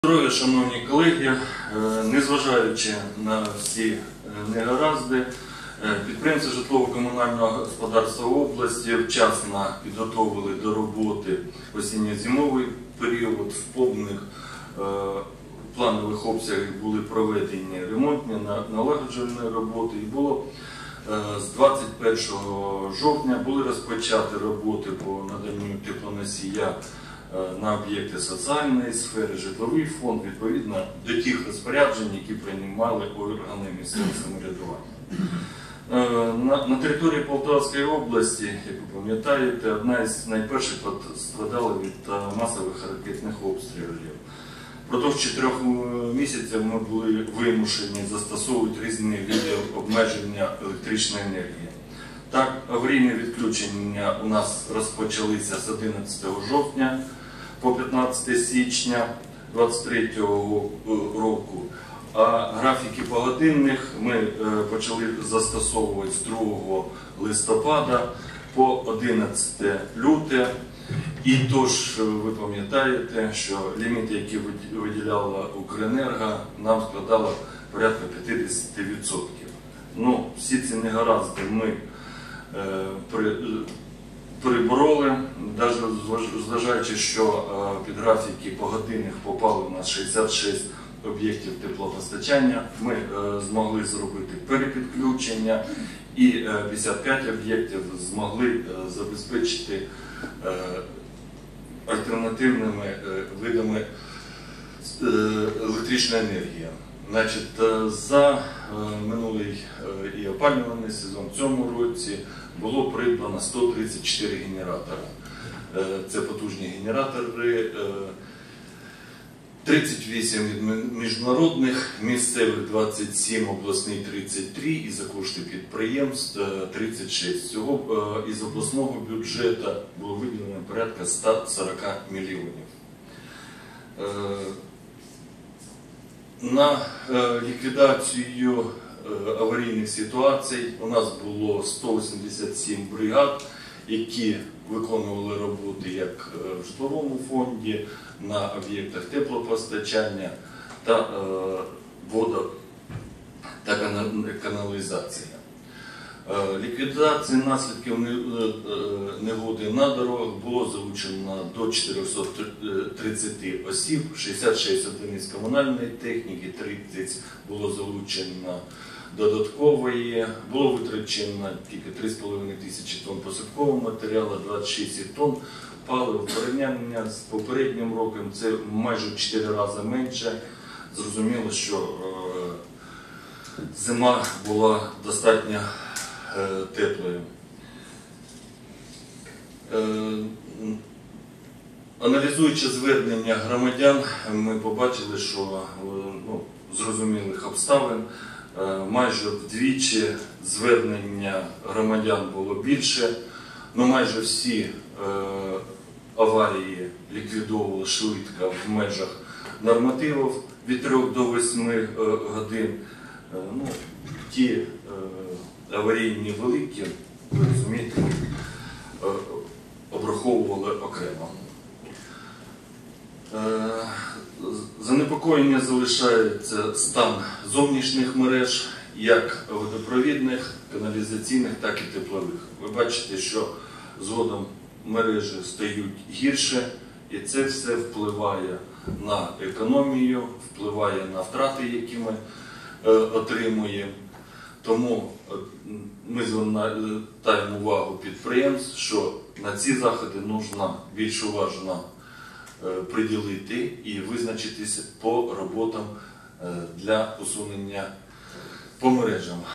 Здоров'я, шановні колеги, незважаючи на всі негаразди, підприємці житлово-комунального господарства області вчасно підготовили до роботи осінньо-зимовий період. В повних планових обсягах були проведені ремонтні, налагоджувальні роботи. І було з 21 жовтня були розпочаті роботи по наданню теплоносія на об'єкти соціальної сфери, житловий фонд, відповідно до тих розпоряджень, які приймали органи місцевого самоврядування. На території Полтавської області, як ви пам'ятаєте, одна з найперших постраждала від масових ракетних обстрілів. Впродовж 4 місяців ми були вимушені застосовувати різні види обмеження електричної енергії. Так, аварійні відключення у нас розпочалися з 11 жовтня по 15 січня 2023 року, а графіки погодинних ми почали застосовувати з 2 листопада по 11 лютого. І тож, ви пам'ятаєте, що ліміти, які виділяла Укренерго, нам складало порядка 50%. Ну, всі ці негаразди ми перебороли, навіть зважаючи, що під графіки погодинних попали у нас 66 об'єктів теплопостачання, ми змогли зробити перепідключення і 55 об'єктів змогли забезпечити альтернативними видами електричної енергії. Значить, за минулий і опалювальний сезон в цьому році було придбано 134 генератори. Це потужні генератори, 38 від міжнародних, місцевих 27, обласний 33 і за кошти підприємств 36. Всього із обласного бюджету було виділено порядка 140 мільйонів. На ліквідацію аварійних ситуацій у нас було 187 бригад, які виконували роботи як в житловому фонді, на об'єктах теплопостачання та водо- та каналізація. Ліквідації наслідків негоди на дорогах було залучено до 430 осіб, 66 одиниць комунальної техніки, 30 було залучено додаткової, було витрачено тільки 3,5 тисячі тонн посадкового матеріалу, 26 тонн палива. Порівняння з попереднім роком це майже в 4 рази менше. Зрозуміло, що зима була достатньо теплою. Аналізуючи звернення громадян, ми побачили, що зрозумілих обставин майже вдвічі звернення громадян було більше, але майже всі аварії ліквідовували швидко в межах нормативів від 3 до 8 годин. Ті аварійні великі, ви розумієте, обраховували окремо. Занепокоєння залишається стан зовнішніх мереж, як водопровідних, каналізаційних, так і теплових. Ви бачите, що згодом мережі стають гірше, і це все впливає на економію, впливає на втрати, які ми отримуємо. Тому ми звертаємо увагу підприємств, що на ці заходи потрібно більш уважно приділити і визначитися по роботам для усунення по мережам.